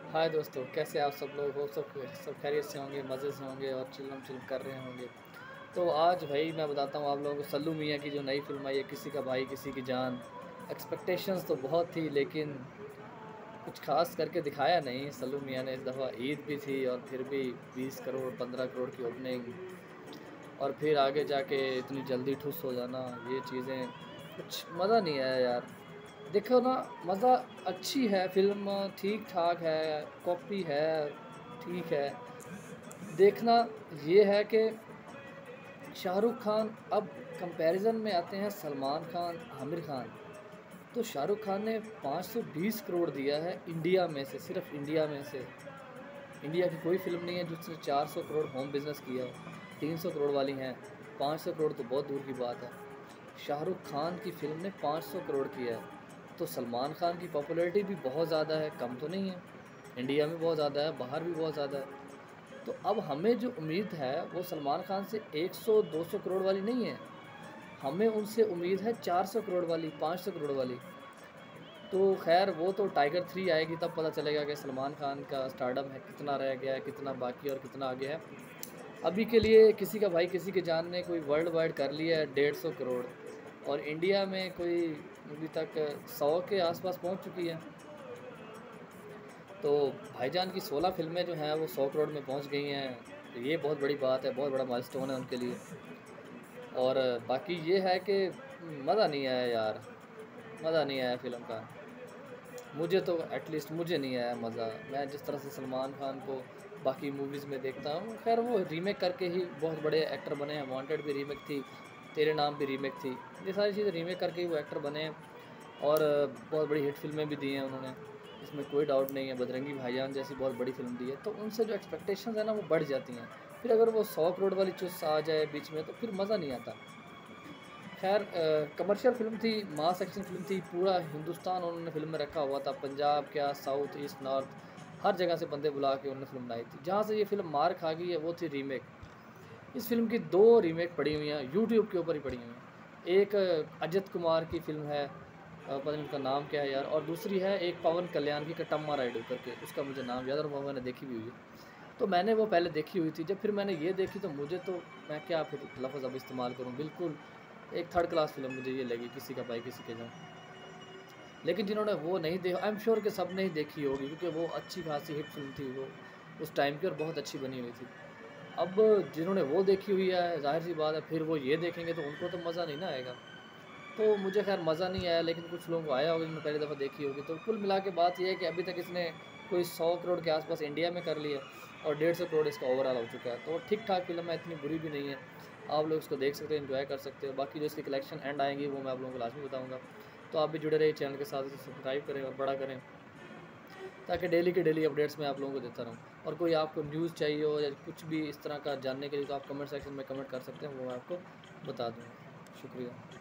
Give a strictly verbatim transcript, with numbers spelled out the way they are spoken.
हाय दोस्तों, कैसे आप सब लोग हो? सब सब खैरियत से होंगे, मज़े से होंगे और चिल्लम चिल्म कर रहे होंगे। तो आज भाई मैं बताता हूँ आप लोगों को सल्लू मियाँ की जो नई फ़िल्म आई है, किसी का भाई किसी की जान। एक्सपेक्टेशंस तो बहुत थी, लेकिन कुछ ख़ास करके दिखाया नहीं। सल्लू मियाँ ने इस दफ़ा ईद भी थी और फिर भी बीस करोड़ पंद्रह करोड़ की ओपनिंग, और फिर आगे जाके इतनी जल्दी ठुस हो जाना, ये चीज़ें कुछ मज़ा नहीं आया यार। देखो ना, मज़ा अच्छी है फ़िल्म, ठीक-ठाक है, कॉपी है, ठीक है। देखना ये है कि शाहरुख़ खान अब कंपैरिज़न में आते हैं सलमान खान, आमिर खान। तो शाहरुख़ खान ने पाँच सौ बीस करोड़ दिया है इंडिया में से, सिर्फ़ इंडिया में से। इंडिया की कोई फ़िल्म नहीं है जिसने चार सौ करोड़ होम बिज़नेस किया हो। तीन सौ करोड़ वाली हैं, पाँच सौ करोड़ तो बहुत दूर की बात है। शाहरुख़ खान की फ़िल्म ने पाँच सौ करोड़ किया है। तो सलमान खान की पॉपुलैरिटी भी बहुत ज़्यादा है, कम तो नहीं है। इंडिया में बहुत ज़्यादा है, बाहर भी बहुत ज़्यादा है। तो अब हमें जो उम्मीद है वो सलमान खान से सौ दो सौ करोड़ वाली नहीं है। हमें उनसे उम्मीद है चार सौ करोड़ वाली, पाँच सौ करोड़ वाली। तो ख़ैर वो तो टाइगर थ्री आएगी तब पता चलेगा कि सलमान खान का स्टारडम है कितना रह गया है, कितना बाकी और कितना आगे है। अभी के लिए किसी का भाई किसी की जान ने कोई वर्ल्ड वाइड कर लिया है डेढ़ सौ करोड़, और इंडिया में कोई अभी तक सौ के आसपास पहुंच चुकी है। तो भाईजान की सोलह फ़िल्में जो हैं वो सौ करोड़ में पहुंच गई हैं। तो ये बहुत बड़ी बात है, बहुत बड़ा माइलस्टोन है उनके लिए। और बाकी ये है कि मज़ा नहीं आया यार, मज़ा नहीं आया फ़िल्म का। मुझे तो एटलीस्ट मुझे नहीं आया मज़ा। मैं जिस तरह से सलमान खान को बाकी मूवीज़ में देखता हूँ, खैर वो रीमेक करके ही बहुत बड़े एक्टर बने हैं। वांटेड भी रीमेक थी, तेरे नाम भी रीमेक थी। ये सारी चीज़ें रीमेक करके ही वो एक्टर बने हैं, और बहुत बड़ी हिट फ़िल्में भी दी हैं उन्होंने, इसमें कोई डाउट नहीं है। बजरंगी भाईजान जैसी बहुत बड़ी फ़िल्म दी है, तो उनसे जो एक्सपेक्टेशंस है ना वो बढ़ जाती हैं। फिर अगर वो सौ करोड़ वाली चुस आ जाए बीच में तो फिर मज़ा नहीं आता। खैर कमर्शियल फ़िल्म थी, मास एक्शन फ़िल्म थी, पूरा हिंदुस्तान उन्होंने फ़िल्म में रखा हुआ था। पंजाब क्या, साउथ, ईस्ट, नॉर्थ, हर जगह से बंदे बुला के उन्होंने फ़िल्म बनाई थी। जहाँ से ये फ़िल्म मार खा गई है वो थी रीमेक। इस फ़िल्म की दो रीमेक पड़ी हुई हैं, यूट्यूब के ऊपर ही पड़ी हुई हैं। एक अजित कुमार की फ़िल्म है, अ, पता नहीं उसका नाम क्या है यार, और दूसरी है एक पवन कल्याण की कटम्मा राइडू करके, उसका मुझे नाम याद है और वो मैंने देखी भी हुई है। तो मैंने वो पहले देखी हुई थी, जब फिर मैंने ये देखी तो मुझे तो, मैं क्या फिर लफ्ज़ अब इस्तेमाल करूँ, बिल्कुल एक थर्ड क्लास फ़िल्म मुझे ये लगी, किसी का भाई किसी के जान। लेकिन जिन्होंने वो नहीं देखा, आई एम श्योर कि सब ने ही देखी होगी, क्योंकि वो अच्छी खासी हिट फ़िल्म थी वो उस टाइम की, और बहुत अच्छी बनी हुई थी। अब जिन्होंने वो देखी हुई है, ज़ाहिर-सी बात है फिर वो ये देखेंगे तो उनको तो मज़ा नहीं ना आएगा। तो मुझे ख़ैर मज़ा नहीं आया, लेकिन कुछ लोगों को आया होगा जिन्होंने पहली दफ़ा देखी होगी। तो कुल मिला के बात ये है कि अभी तक इसने कोई सौ करोड़ के आस-पास इंडिया में कर लिया, और डेढ़ सौ करोड़ इसका ओवरऑल हो चुका है। तो ठीक-ठाक फ़िल्म है, इतनी बुरी भी नहीं है। आप लोग इसको देख सकते हो, एन्जॉय कर सकते हो। बाकी जो इसकी कलेक्शन एंड आएँगी वो मैं आप लोगों को लाज़मी बताऊँगा। तो आप भी जुड़े रहिए चैनल के साथ, इसे सब्सक्राइब करें और बड़ा करें, ताकि डेली के डेली अपडेट्स मैं आप लोगों को देता रहूँ। और कोई आपको न्यूज़ चाहिए हो या कुछ भी इस तरह का जानने के लिए, तो आप कमेंट सेक्शन में कमेंट कर सकते हैं, वो मैं आपको बता दूँगा। शुक्रिया।